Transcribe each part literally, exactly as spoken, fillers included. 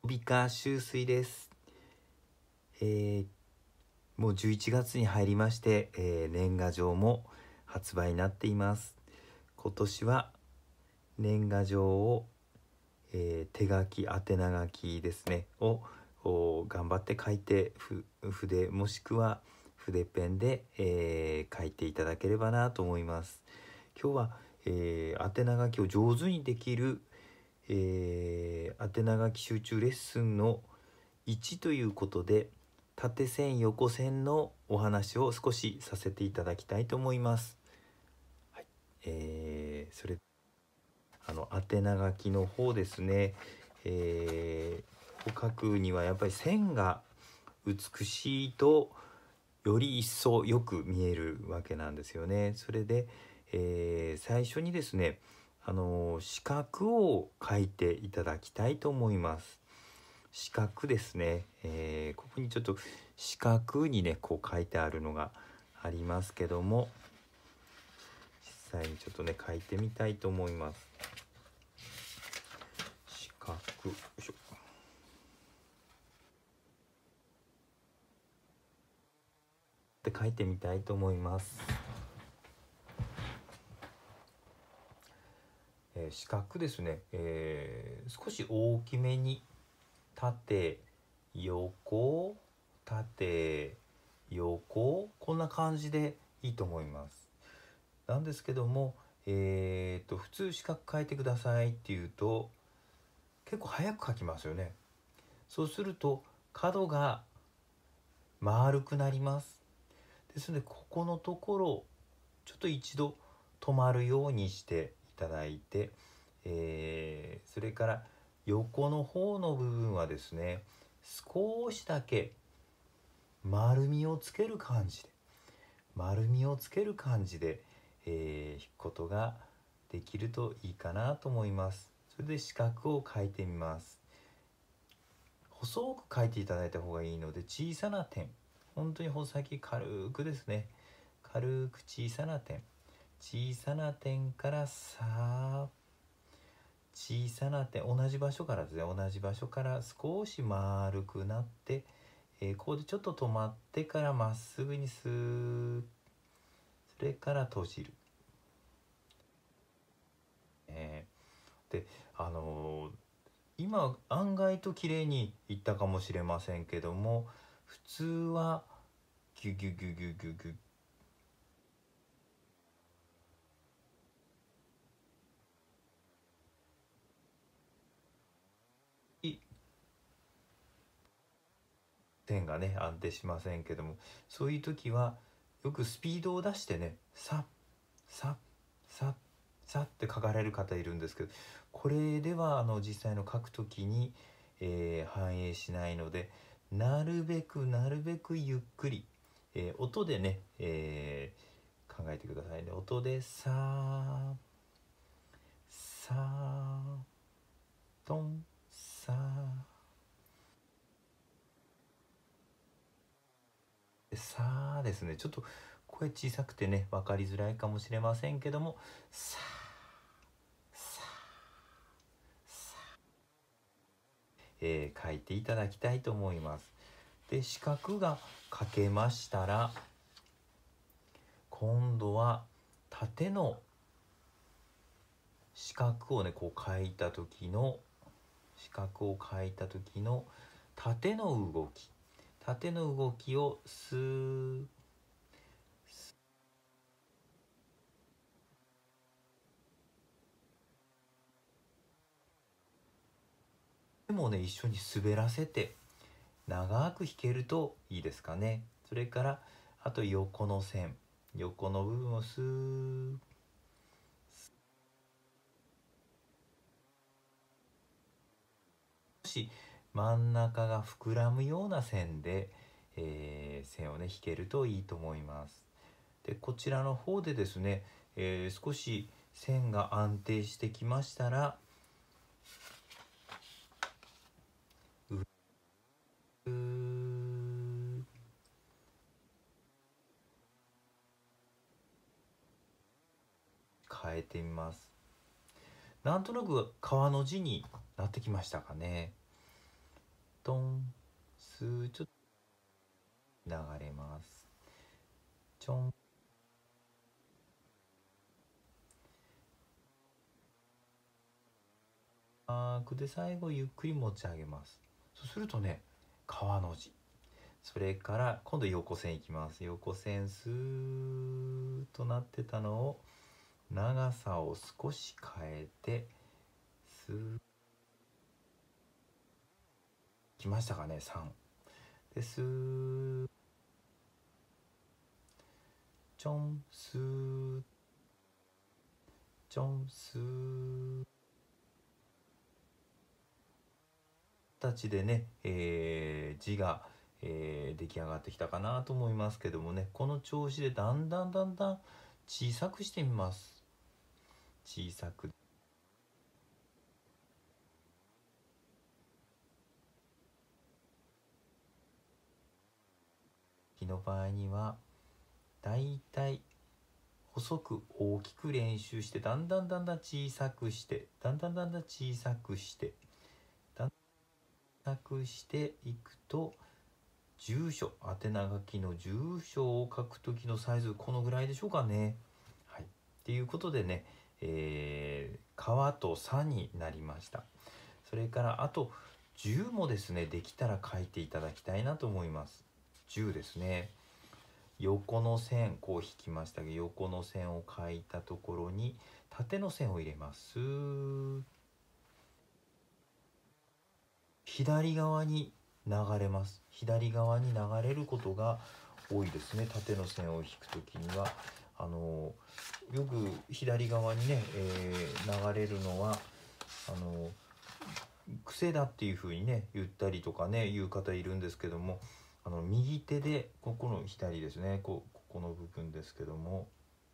美化秋水です。えー、もうじゅういちがつに入りまして、えー、年賀状も発売になっています。今年は年賀状を、えー、手書き宛名書きですねを頑張って書いて筆もしくは筆ペンで、えー、書いていただければなと思います。今日は、えー、宛名書きを上手にできる、えー、宛名書き集中レッスンのいちということで、縦線横線のお話を少しさせていただきたいと思います。はい、えー、それあの宛名書きの方ですね、えー、を書くにはやっぱり線が美しいとより一層よく見えるわけなんですよね。それで、えー、最初にですね、あの四角を書いていただきたいと思います。四角ですね、えー、ここにちょっと四角にねこう書いてあるのがありますけども、実際にちょっとね書いてみたいと思います。四角、よいしょ。で書いてみたいと思います。えー、四角ですね、えー、少し大きめに縦横縦横こんな感じでいいと思います。なんですけども、えー、と普通四角書いてくださいっていうと結構早く書きますよね。そうすると角が丸くなります。ですのでここのところちょっと一度止まるようにしていただいて、えー、それから横の方の部分はですね、少しだけ丸みをつける感じで丸みをつける感じで、えー、引くことができるといいかなと思います。それで四角を書いてみます。細く書いていただいた方がいいので、小さな点、本当に穂先軽くですね、軽く小さな点、小さな点からさ小さな点、同じ場所からですね、同じ場所から少し丸くなって、えー、ここでちょっと止まってからまっすぐにスーッ、それから閉じる。えー、であのー、今案外と綺麗にいったかもしれませんけども、普通はギュギュギュギュギュギュ点がね安定しませんけども、そういう時はよくスピードを出してね、さっさっさっさって書かれる方いるんですけど、これではあの実際の書く時に、えー、反映しないので、なるべくなるべくゆっくり、えー、音でね、えー、考えてくださいね。音でさーさートンさーさーですね。ちょっと声小さくてね分かりづらいかもしれませんけども、さーさーさー、えー、書いていただきたいと思います。で四角が書けましたら、今度は縦の四角をねこう書いた時の四角を書いた時の縦の動き縦の動きをスーでもね一緒に滑らせて長く弾けるといいですかね。それからあと横の線、横の部分をスー少し真ん中が膨らむような線で、えー、線をね弾けるといいと思います。でこちらの方でですね、えー、少し線が安定してきましたら、う変えてみます。なんとなく川の字になってきましたかね。 トンスー、ちょっと流れます。ちょん。マークで最後ゆっくり持ち上げます。そうするとね、川の字。それから今度横線いきます。横線スーッとなってたのを長さを少し変えてスーッきましたかね。さんでスーッちょんスーッちょんスーッ形でね、えー字が、えー出来上がってきたかなと思いますけどもね、この調子でだんだんだんだん小さくしてみます。小さく。きの場合にはだいたい細く大きく練習して、だんだんだんだん小さくして、だんだんだんだん小さくして、だんだん小さくしていくと、住所、宛名書きの住所を書く時のサイズ、このぐらいでしょうかね。はい。っていうことでね、えー、川とさになりました。それからあとじゅうもですね、できたら書いていただきたいなと思います。じゅうですね。横の線こう引きましたけど、横の線を書いたところに縦の線を入れます。左側に流れます。左側に流れることが多いですね。縦の線を引くときにはあのよく左側にね、えー、流れるのはあの癖だっていう風にね言ったりとかね言う方いるんですけども、あの右手でここの左ですね、こここの部分ですけども、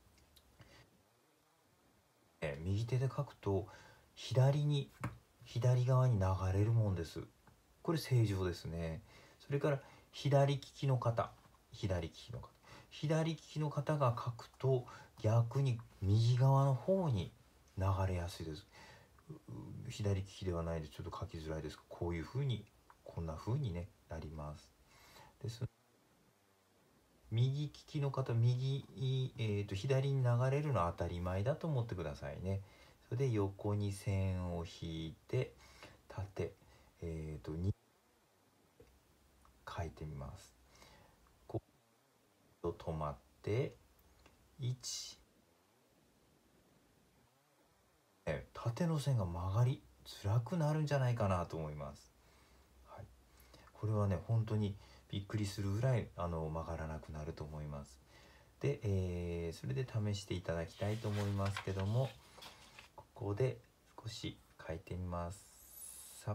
え右手で書くと左に左側に流れるもんです。これ正常ですね。それから左利きの方、左利きの方左利きの方が書くと逆に右側の方に流れやすいです。左利きではないでちょっと書きづらいですが、こういうふうにこんなふうにねなります。です右利きの方、右、えー、と左に流れるのは当たり前だと思ってくださいね。それで横に線を引いて縦、えー、とに書いてみます。こう止まっていち、え縦の線が曲がりづらくなるんじゃないかなと思います。はい、これはね本当にびっくりするぐらいあの曲がらなくなると思います。で、えー、それで試していただきたいと思いますけども、ここで少し書いてみます。さ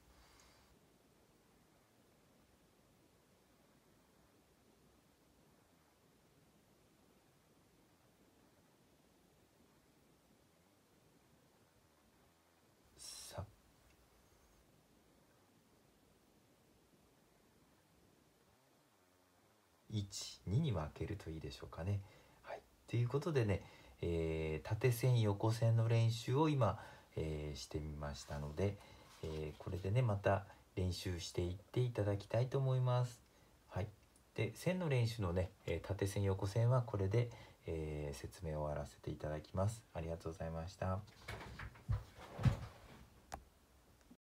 さいち、にに分けるといいでしょうかね。はい、ということでね、えー、縦線横線の練習を今、えー、してみましたので、えー、これでねまた練習していっていただきたいと思います。はい、で線の練習のね、えー、縦線横線はこれで、えー、説明を終わらせていただきます。ありがとうございました。